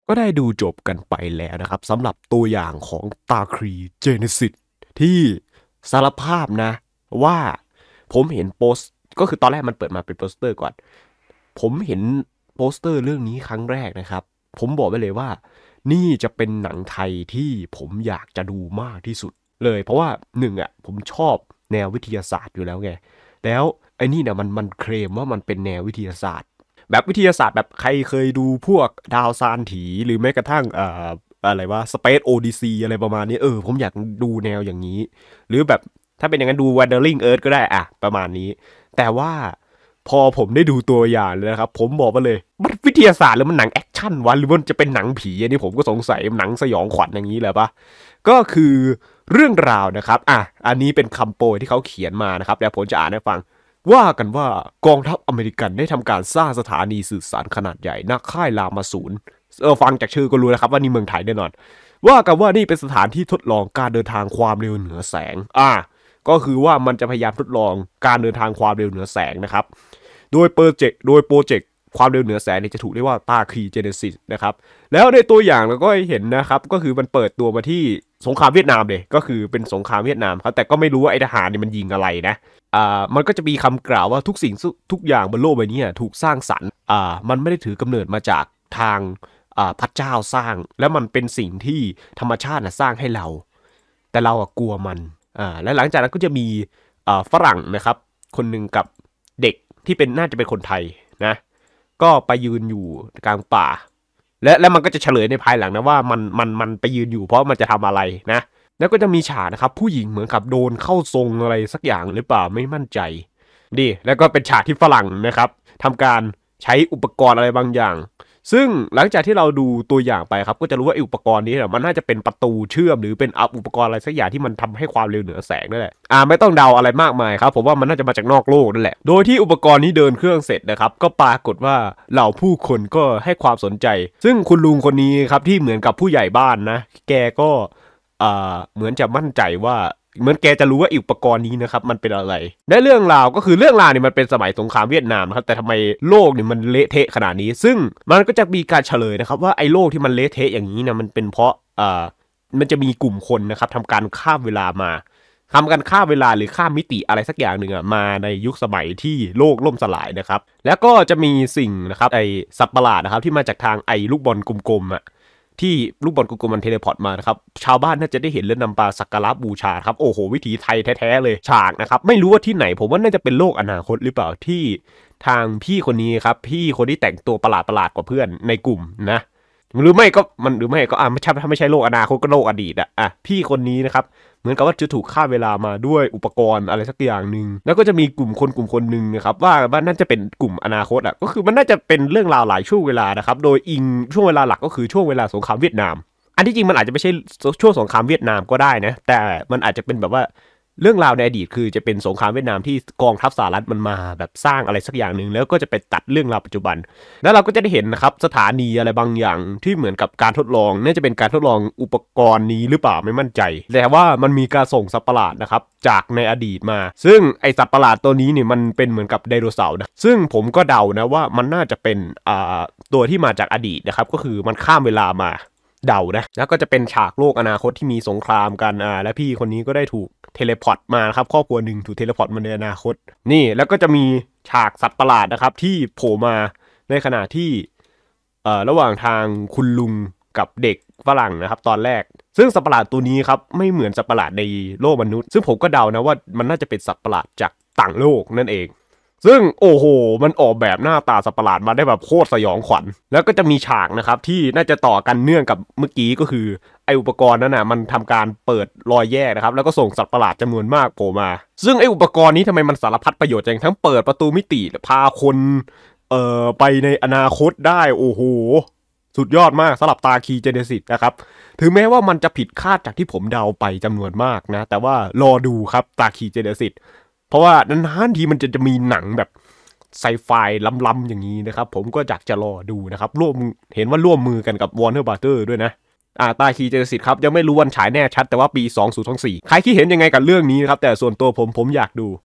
ก็ได้ดูจบกันไปแล้วนะครับสำหรับตัวอย่างของตาครีเจเนซิสที่สารภาพนะว่าผมเห็นโปสก็คือตอนแรกมันเปิดมาเป็นโปสเตอร์ก่อนผมเห็นโปสเตอร์เรื่องนี้ครั้งแรกนะครับผมบอกไปเลยว่านี่จะเป็นหนังไทยที่ผมอยากจะดูมากที่สุดเลยเพราะว่าหนึ่งอ่ะผมชอบแนววิทยาศาสตร์อยู่แล้วไงแล้วไอ้นี่เนี่ยมันเคลมว่ามันเป็นแนววิทยาศาสตร์ แบบวิทยาศาสตร์แบบใครเคยดูพวกดาวซานถีหรือแม้กระทั่งอะไรว่า Space Odyssey อะไรประมาณนี้ผมอยากดูแนวอย่างนี้หรือแบบถ้าเป็นอย่างนั้นดู Wandering Earth ก็ได้ประมาณนี้แต่ว่าพอผมได้ดูตัวอย่างเลยนะครับผมบอกมาเลยมันวิทยาศาสตร์หรือมันหนังแอคชั่นวะหรือมันจะเป็นหนังผีอันนี้ผมก็สงสัยหนังสยองขวัญอย่างนี้แหละปะก็คือเรื่องราวนะครับอันนี้เป็นคำโปรยที่เขาเขียนมานะครับแล้วผมจะอ่านให้ฟัง ว่ากันว่ากองทัพอเมริกันได้ทำการสร้างสถานีสื่อสารขนาดใหญ่ณค่ายลามาศูนย์ฟังจากชื่อก็รู้นะครับว่านี่เมืองไทยแน่นอนว่ากันว่านี่เป็นสถานที่ทดลองการเดินทางความเร็วเหนือแสงก็คือว่ามันจะพยายามทดลองการเดินทางความเร็วเหนือแสงนะครับโดยโปรเจกต์ความเร็วเหนือแสงนี่จะถูกเรียกว่าตาคีเจเนซิสนะครับแล้วในตัวอย่างเราก็เห็นนะครับก็คือมันเปิดตัวมาที่สงครามเวียดนามเลยก็คือเป็นสงครามเวียดนามครับแต่ก็ไม่รู้ว่าไอ้ทหารนี่มันยิงอะไรนะมันก็จะมีคำกล่าวว่าทุกสิ่งทุกอย่างบนโลกใบนี้ถูกสร้างสรรค์มันไม่ได้ถือกำเนิดมาจากทางพระเจ้าสร้างแล้วมันเป็นสิ่งที่ธรรมชาติสร้างให้เราแต่เรากลัวมันและหลังจากนั้นก็จะมีฝรั่งนะครับคนหนึ่งกับเด็กที่เป็นน่าจะเป็นคนไทยนะก็ไปยืนอยู่กลางป่าและมันก็จะเฉลยในภายหลังนะว่ามันไปยืนอยู่เพราะมันจะทำอะไรนะ แล้วก็จะมีฉากนะครับผู้หญิงเหมือนกับโดนเข้าทรงอะไรสักอย่างหรือเปล่าไม่มั่นใจดีแล้วก็เป็นฉากที่ฝรั่งนะครับทำการใช้อุปกรณ์อะไรบางอย่างซึ่งหลังจากที่เราดูตัวอย่างไปครับก็จะรู้ว่าอุปกรณ์นี้มันน่าจะเป็นประตูเชื่อมหรือเป็นอุปกรณ์อะไรสักอย่างที่มันทำให้ความเร็วเหนือแสงนั่นแหละไม่ต้องเดาอะไรมากมายครับผมว่ามันน่าจะมาจากนอกโลกนั่นแหละโดยที่อุปกรณ์นี้เดินเครื่องเสร็จนะครับก็ปรากฏว่าเหล่าผู้คนก็ให้ความสนใจซึ่งคุณลุงคนนี้ครับที่เหมือนกับผู้ใหญ่บ้านนะแกก็เหมือนจะมั่นใจว่าเหมือนแกจะรู้ว่าอุปกรณ์นี้นะครับมันเป็นอะไรและเรื่องราวก็คือเรื่องราวเนี่ยมันเป็นสมัยสงครามเวียดนามนะครับแต่ทำไมโลกเนี่ยมันเละเทะขนาดนี้ซึ่งมันก็จะมีการเฉลยนะครับว่าไอ้โลกที่มันเละเทะอย่างนี้เนี่ยมันเป็นเพราะมันจะมีกลุ่มคนนะครับทำการข้ามเวลามาทำกันข้ามเวลาหรือข้ามมิติอะไรสักอย่างหนึ่งมาในยุคสมัยที่โลกล่มสลายนะครับแล้วก็จะมีสิ่งนะครับไอสัตว์ประหลาดนะครับที่มาจากทางไอลูกบอลกลมๆที่ลูกบอลกลมๆมันเทเลพอร์ตมานะครับชาวบ้านน่าจะได้เห็นและนำมาสักการะบูชาครับโอ้โหวิถีไทยแท้ๆเลยฉากนะครับไม่รู้ว่าที่ไหนผมว่าน่าจะเป็นโลกอนาคตหรือเปล่าที่ทางพี่คนนี้ครับพี่คนที่แต่งตัวประหลาดๆกว่าเพื่อนในกลุ่มนะหรือไม่ก็ไม่ใช่ถ้าไม่ใช่โลกอนาคตก็โลกอดีตพี่คนนี้นะครับเหมือนกับว่าจะถูกฆ่าเวลามาด้วยอุปกรณ์อะไรสักอย่างหนึ่งแล้วก็จะมีกลุ่มคนหนึ่งนะครับว่าน่าจะเป็นกลุ่มอนาคตก็คือมันน่าจะเป็นเรื่องราวหลายช่วงเวลานะครับโดยอิงช่วงเวลาหลักก็คือช่วงเวลาสงครามเวียดนามอันที่จริงมันอาจจะไม่ใช่ช่วงสงครามเวียดนามก็ได้นะแต่มันอาจจะเป็นแบบว่าเรื่องราวในอดีตคือจะเป็นสงครามเวียดนามที่กองทัพสหรัฐมันมาแบบสร้างอะไรสักอย่างหนึ่งแล้วก็จะไปตัดเรื่องราวปัจจุบันแล้วเราก็จะได้เห็นนะครับสถานีอะไรบางอย่างที่เหมือนกับการทดลองน่าจะเป็นการทดลองอุปกรณ์นี้หรือเปล่าไม่มั่นใจแต่ว่ามันมีการส่งสัตว์ประหลาดนะครับจากในอดีตมาซึ่งไอสัตว์ประหลาดตัวนี้เนี่ยมันเป็นเหมือนกับไดโนเสาร์นะซึ่งผมก็เดานะว่ามันน่าจะเป็นตัวที่มาจากอดีตนะครับก็คือมันข้ามเวลามาเดานะแล้วก็จะเป็นฉากโลกอนาคตที่มีสงครามกันและพี่คนนี้ก็ได้ถูกเทเลพอร์ตมาครับครอบครัวหนึ่งถูกเทเลพอร์ตมาในอนาคตนี่แล้วก็จะมีฉากสัตว์ประหลาดนะครับที่โผล่มาในขณะที่ระหว่างทางคุณลุงกับเด็กฝรั่งนะครับตอนแรกซึ่งสัตว์ประหลาดตัวนี้ครับไม่เหมือนสัตว์ประหลาดในโลกมนุษย์ซึ่งผมก็เดานะว่ามันน่าจะเป็นสัตว์ประหลาดจากต่างโลกนั่นเองซึ่งโอ้โหมันออกแบบหน้าตาสัตว์ประหลาดมาได้แบบโคตรสยองขวัญแล้วก็จะมีฉากนะครับที่น่าจะต่อกันเนื่องกับเมื่อกี้ก็คือไออุปกรณ์นั้นมันทำการเปิดรอยแยกนะครับแล้วก็ส่งสัตว์ประหลาดจำนวนมากโผล่มาซึ่งไออุปกรณ์นี้ทำไมมันสารพัดประโยชน์จังทั้งเปิดประตูมิติพาคนไปในอนาคตได้โอ้โหสุดยอดมากสำหรับตาคีเจเนซิสนะครับถึงแม้ว่ามันจะผิดคาดจากที่ผมเดาไปจำนวนมากนะแต่ว่ารอดูครับตาคีเจเนซิสเพราะว่านานๆทีมันจะมีหนังแบบไซไฟล้ำๆอย่างนี้นะครับผมก็อยากจะรอดูนะครับเห็นว่าร่วมมือกันกับ Warner Brother ด้วยนะตาคีเจเนซิสครับยังไม่รู้วันฉายแน่ชัดแต่ว่าปี2024ใครคิดเห็นยังไงกับเรื่องนี้นะครับแต่ส่วนตัวผมอยากดู